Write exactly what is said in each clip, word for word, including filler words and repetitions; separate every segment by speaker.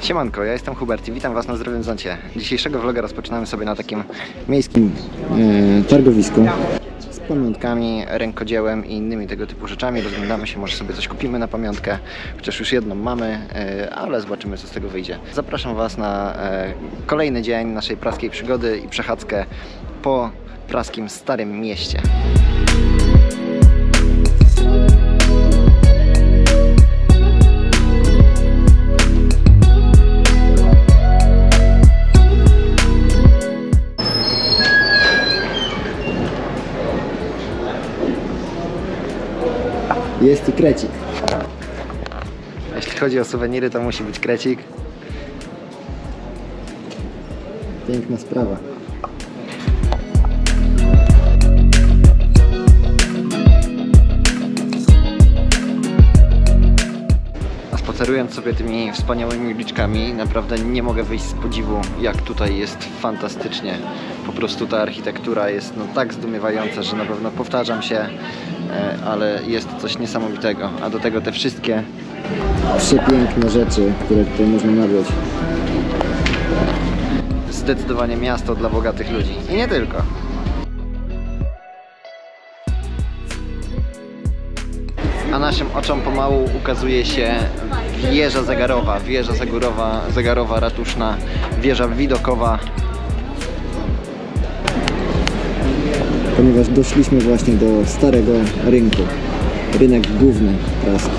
Speaker 1: Siemanko, ja jestem Hubert i witam Was na Zdrowym Zoncie. Dzisiejszego vloga rozpoczynamy sobie na takim miejskim yy, targowisku z pamiątkami, rękodziełem i innymi tego typu rzeczami. Rozglądamy się, może sobie coś kupimy na pamiątkę, chociaż już jedną mamy, yy, ale zobaczymy, co z tego wyjdzie. Zapraszam Was na yy, kolejny dzień naszej praskiej przygody i przechadzkę po praskim Starym Mieście. Jest i krecik. Jeśli chodzi o suweniry, to musi być krecik. Piękna sprawa. A spacerując sobie tymi wspaniałymi uliczkami, naprawdę nie mogę wyjść z podziwu, jak tutaj jest fantastycznie. Po prostu ta architektura jest no, tak zdumiewająca, że na pewno powtarzam się, ale jest coś niesamowitego, a do tego te wszystkie przepiękne rzeczy, które tutaj można nabyć. Zdecydowanie miasto dla bogatych ludzi i nie tylko. A naszym oczom pomału ukazuje się wieża zegarowa, wieża zegarowa, zegarowa ratuszna, wieża widokowa. Ponieważ doszliśmy właśnie do starego rynku. Rynek główny praski.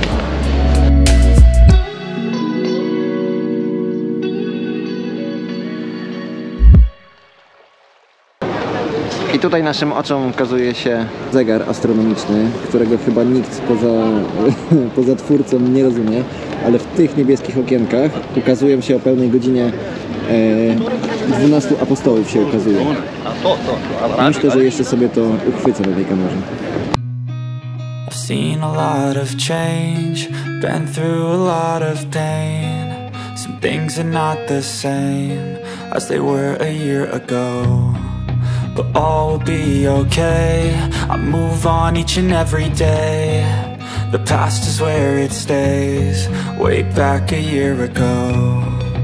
Speaker 1: I tutaj naszym oczom ukazuje się zegar astronomiczny, którego chyba nikt poza, poza twórcą nie rozumie, ale w tych niebieskich okienkach ukazują się o pełnej godzinie e, dwunastu apostołów się ukazuje. Myślę, że jeszcze sobie to uchwycę na tej kamerze.
Speaker 2: I've seen a lot of change, been through a lot of pain. Some things are not the same as they were a year ago, but all will be okay. I move on each and every day. The past is where it stays, way back a year ago.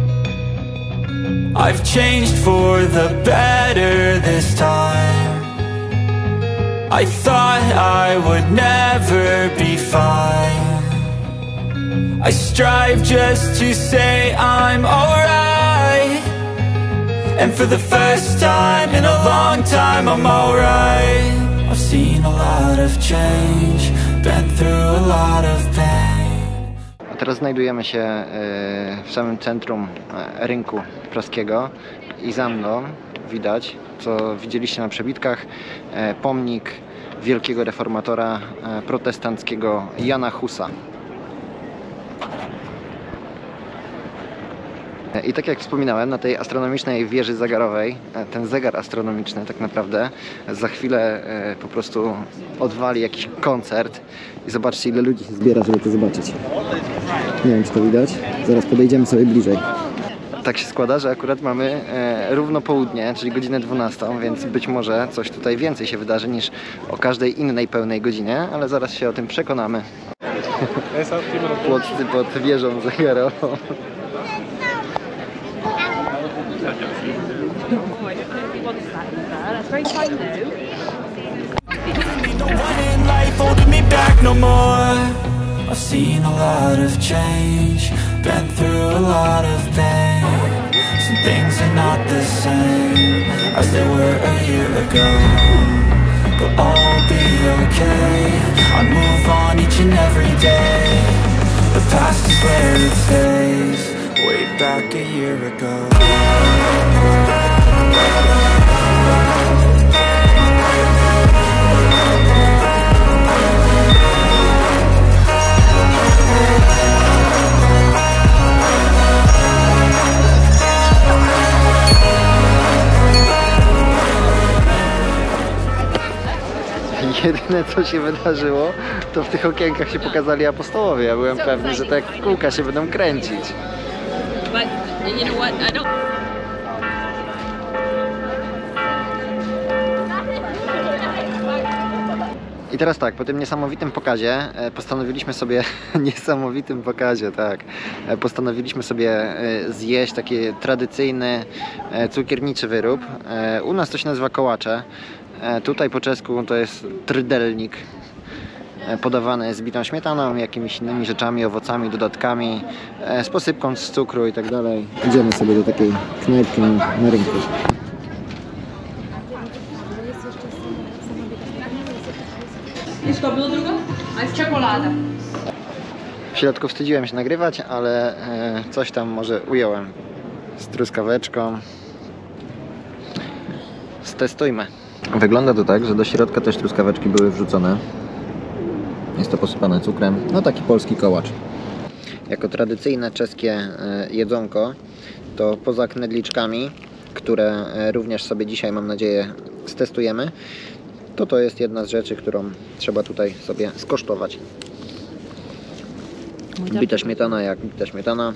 Speaker 2: I've changed for the better this time. I thought I would never be fine. I strive just to say I'm alright, and for the first time in a long time I'm alright. I've seen a lot of change, been through a lot of pain.
Speaker 1: A teraz znajdujemy się w samym centrum rynku praskiego i za mną widać, co widzieliście na przebitkach, pomnik wielkiego reformatora protestanckiego Jana Husa. I tak jak wspominałem, na tej astronomicznej wieży zegarowej, ten zegar astronomiczny tak naprawdę za chwilę po prostu odwali jakiś koncert i zobaczcie, ile ludzi się zbiera, żeby to zobaczyć. Nie wiem, czy to widać. Zaraz podejdziemy sobie bliżej. Tak się składa, że akurat mamy równo południe, czyli godzinę dwunastą, więc być może coś tutaj więcej się wydarzy niż o każdej innej pełnej godzinie, ale zaraz się o tym przekonamy. Płotcy pod wieżą zegarową.
Speaker 2: I've seen a lot of change, been through a lot of pain. Some things are not the same as they were a year ago, but all will be okay. I move on each and every day. The past is where it stays, way back a year ago.
Speaker 1: Jedyne, co się wydarzyło, to w tych okienkach się pokazali apostołowie. Ja byłem pewny, że te kółka się będą kręcić. I teraz tak, po tym niesamowitym pokazie e, postanowiliśmy sobie, niesamowitym pokazie, tak, e, postanowiliśmy sobie e, zjeść taki tradycyjny e, cukierniczy wyrób. E, u nas to się nazywa kołacze, e, tutaj po czesku to jest trydelnik, e, podawany z bitą śmietaną, jakimiś innymi rzeczami, owocami, dodatkami, e, z posypką z cukru i tak dalej. Idziemy sobie do takiej knajpki na, na rynku.
Speaker 3: I co było drugo? A jest czekolada.
Speaker 1: W środku wstydziłem się nagrywać, ale e, coś tam może ująłem z truskaweczką. Stestujmy. Wygląda to tak, że do środka też truskaweczki były wrzucone. Jest to posypane cukrem. No taki polski kołacz. Jako tradycyjne czeskie e, jedzonko, to poza knedliczkami, które e, również sobie dzisiaj, mam nadzieję, stestujemy, to to jest jedna z rzeczy, którą trzeba tutaj sobie skosztować. Bita śmietana jak bita śmietana.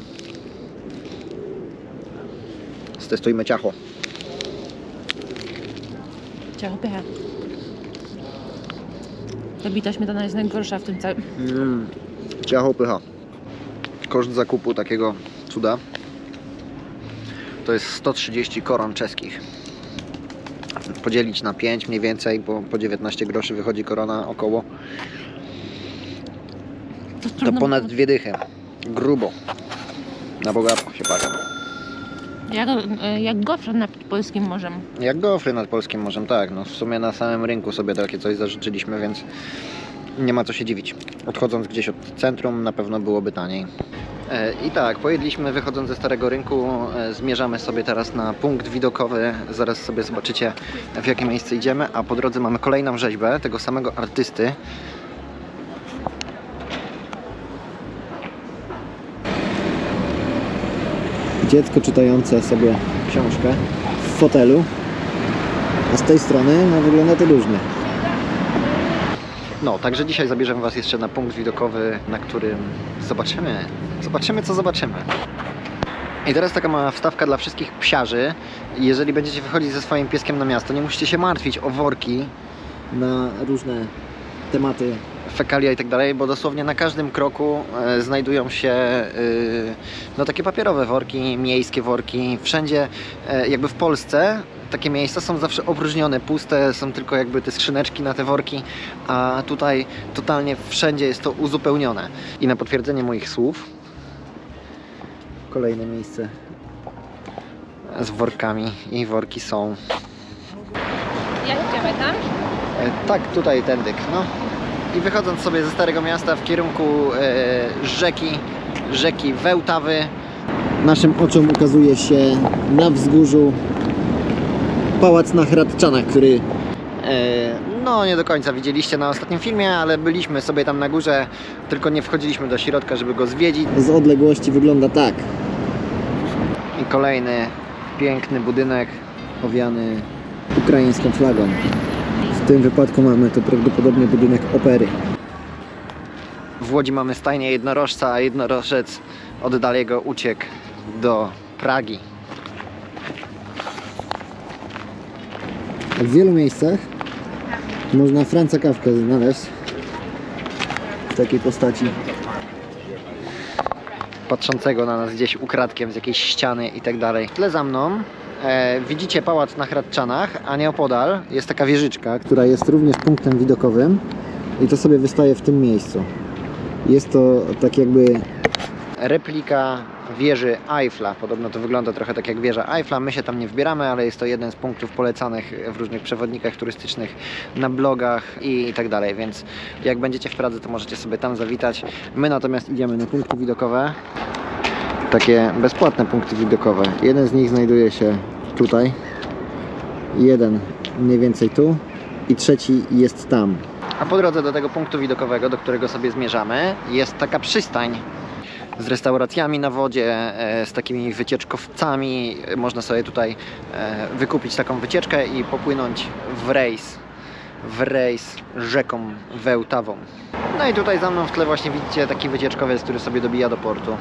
Speaker 1: Stestujmy ciacho.
Speaker 3: Ciacho pycha. Ta bita śmietana jest najgorsza w tym całym.
Speaker 1: Mm, ciacho pycha. Koszt zakupu takiego cuda to jest sto trzydzieści koron czeskich. Podzielić na pięć mniej więcej, bo po dziewiętnaście groszy wychodzi korona około.
Speaker 3: To,
Speaker 1: To ponad dwie dychy. Grubo. Na bogato się paka.
Speaker 3: Jak, jak gofry nad polskim morzem.
Speaker 1: Jak gofry nad polskim morzem, tak. No w sumie na samym rynku sobie takie coś zażyczyliśmy, więc nie ma co się dziwić. Odchodząc gdzieś od centrum na pewno byłoby taniej. I tak, pojedliśmy wychodząc ze Starego Rynku, zmierzamy sobie teraz na punkt widokowy, zaraz sobie zobaczycie w jakie miejsce idziemy, a po drodze mamy kolejną rzeźbę tego samego artysty. Dziecko czytające sobie książkę w fotelu, a z tej strony no, wygląda to różnie. No, także dzisiaj zabierzemy Was jeszcze na punkt widokowy, na którym zobaczymy, zobaczymy co zobaczymy. I teraz taka mała wstawka dla wszystkich psiarzy. Jeżeli będziecie wychodzić ze swoim pieskiem na miasto, nie musicie się martwić o worki na różne tematy, fekalia i tak dalej, bo dosłownie na każdym kroku e, znajdują się e, no takie papierowe worki, miejskie worki. Wszędzie, e, jakby w Polsce, takie miejsca są zawsze opróżnione, puste, są tylko jakby te skrzyneczki na te worki, a tutaj totalnie wszędzie jest to uzupełnione. I na potwierdzenie moich słów, kolejne miejsce z workami i worki są.
Speaker 3: Jak idziemy tam?
Speaker 1: E, tak, tutaj tędyk, no. I wychodząc sobie ze Starego Miasta w kierunku e, rzeki, rzeki Wełtawy, naszym oczom ukazuje się na wzgórzu pałac na Hradczanach, który e, no nie do końca widzieliście na ostatnim filmie, ale byliśmy sobie tam na górze, tylko nie wchodziliśmy do środka, żeby go zwiedzić. Z odległości wygląda tak. I kolejny piękny budynek owiany ukraińską flagą. W tym wypadku mamy to prawdopodobnie budynek opery. W Łodzi mamy stajnię jednorożca, a jednorożec oddali go uciekł do Pragi. W wielu miejscach można Franza Kafkę znaleźć w takiej postaci, patrzącego na nas gdzieś ukradkiem z jakiejś ściany i tak dalej. W tle za mną e, widzicie pałac na Hradczanach, a nieopodal jest taka wieżyczka, która jest również punktem widokowym i to sobie wystaje w tym miejscu. Jest to tak jakby replika wieży Eiffla. Podobno to wygląda trochę tak jak wieża Eiffla. My się tam nie wbieramy, ale jest to jeden z punktów polecanych w różnych przewodnikach turystycznych, na blogach i tak dalej, więc jak będziecie w Pradze, to możecie sobie tam zawitać. My natomiast idziemy na punkty widokowe. Takie bezpłatne punkty widokowe. Jeden z nich znajduje się tutaj, jeden mniej więcej tu i trzeci jest tam. A po drodze do tego punktu widokowego, do którego sobie zmierzamy, jest taka przystań z restauracjami na wodzie, z takimi wycieczkowcami. Można sobie tutaj wykupić taką wycieczkę i popłynąć w rejs, w rejs rzeką Wełtawą. No i tutaj za mną w tle właśnie widzicie taki wycieczkowiec, który sobie dobija do portu.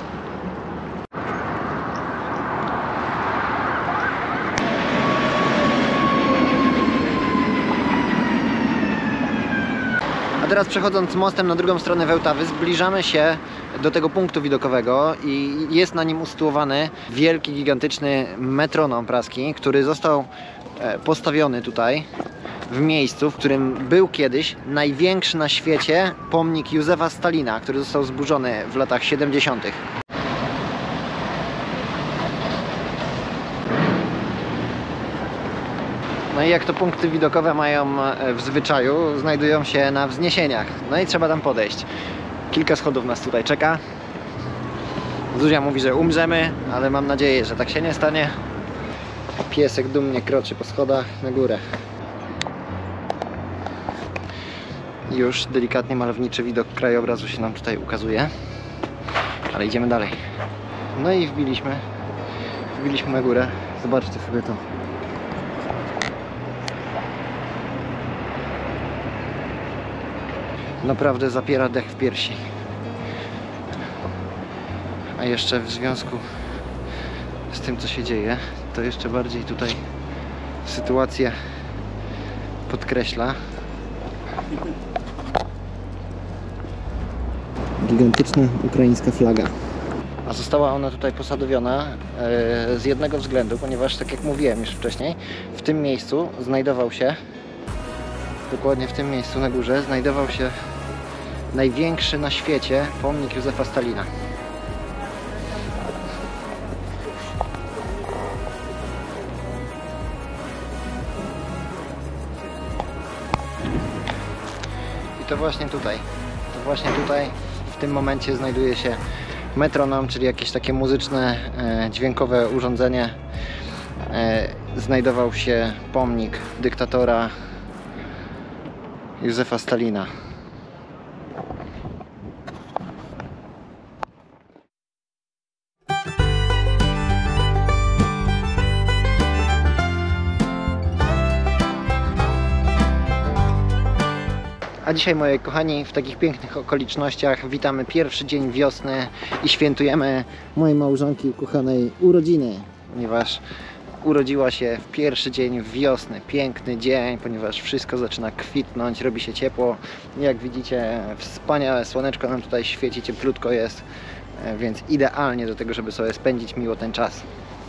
Speaker 1: teraz przechodząc mostem na drugą stronę Wełtawy zbliżamy się do tego punktu widokowego i jest na nim usytuowany wielki, gigantyczny metronom praski, który został postawiony tutaj w miejscu, w którym był kiedyś największy na świecie pomnik Józefa Stalina, który został zburzony w latach siedemdziesiątych. No i jak to punkty widokowe mają w zwyczaju, znajdują się na wzniesieniach. No i trzeba tam podejść. Kilka schodów nas tutaj czeka. Zuzia mówi, że umrzemy, ale mam nadzieję, że tak się nie stanie. Piesek dumnie kroczy po schodach na górę. Już delikatnie malowniczy widok krajobrazu się nam tutaj ukazuje. Ale idziemy dalej. No i wbiliśmy. Wbiliśmy na górę. Zobaczcie sobie to. Naprawdę zapiera dech w piersi. A jeszcze w związku z tym, co się dzieje, to jeszcze bardziej tutaj sytuację podkreśla. Gigantyczna ukraińska flaga. A została ona tutaj posadowiona z jednego względu, ponieważ, tak jak mówiłem już wcześniej, w tym miejscu znajdował się, dokładnie w tym miejscu na górze, znajdował się największy na świecie pomnik Józefa Stalina. I to właśnie tutaj, to właśnie tutaj w tym momencie znajduje się metronom, czyli jakieś takie muzyczne, e, dźwiękowe urządzenie. E, znajdował się pomnik dyktatora Józefa Stalina. A dzisiaj, moi kochani, w takich pięknych okolicznościach witamy pierwszy dzień wiosny i świętujemy mojej małżonki ukochanej urodziny, ponieważ urodziła się w pierwszy dzień wiosny. Piękny dzień, ponieważ wszystko zaczyna kwitnąć, robi się ciepło. Jak widzicie, wspaniałe słoneczko nam tutaj świeci, cieplutko jest, więc idealnie do tego, żeby sobie spędzić miło ten czas.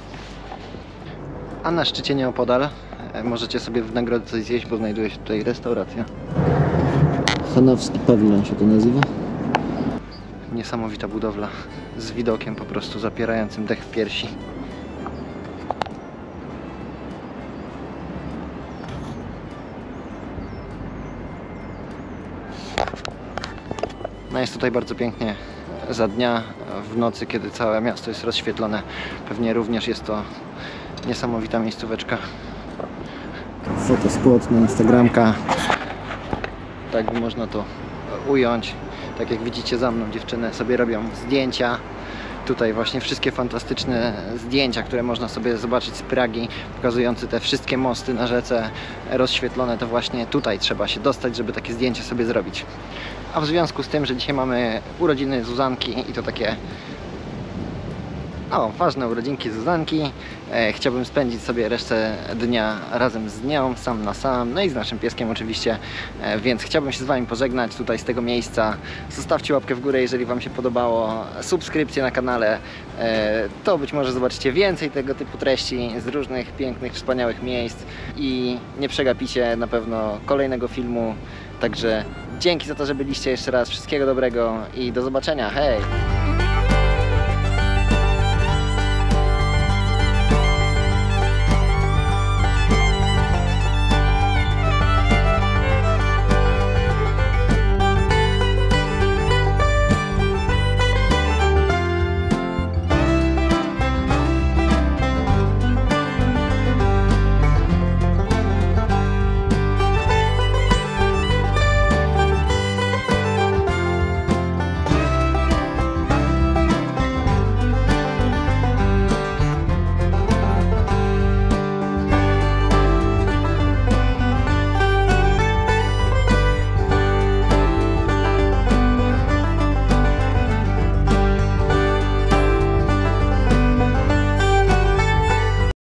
Speaker 1: A na szczycie nieopodal możecie sobie w nagrodę coś zjeść, bo znajduje się tutaj restauracja. Hanowski Pawilon się to nazywa. Niesamowita budowla z widokiem po prostu zapierającym dech w piersi. No jest tutaj bardzo pięknie za dnia, w nocy, kiedy całe miasto jest rozświetlone. Pewnie również jest to niesamowita miejscóweczka. Fotospot na Instagramka. Tak by można to ująć. Tak jak widzicie za mną, dziewczyny sobie robią zdjęcia. Tutaj właśnie wszystkie fantastyczne zdjęcia, które można sobie zobaczyć z Pragi, pokazujące te wszystkie mosty na rzece rozświetlone, to właśnie tutaj trzeba się dostać, żeby takie zdjęcie sobie zrobić. A w związku z tym, że dzisiaj mamy urodziny Zuzanki i to takie o, ważne urodzinki Zuzanki, e, chciałbym spędzić sobie resztę dnia razem z nią, sam na sam, no i z naszym pieskiem oczywiście, e, więc chciałbym się z Wami pożegnać tutaj z tego miejsca. Zostawcie łapkę w górę, jeżeli Wam się podobało, subskrypcję na kanale, e, to być może zobaczycie więcej tego typu treści z różnych pięknych, wspaniałych miejsc i nie przegapicie na pewno kolejnego filmu, także dzięki za to, że byliście jeszcze raz, wszystkiego dobrego i do zobaczenia, hej!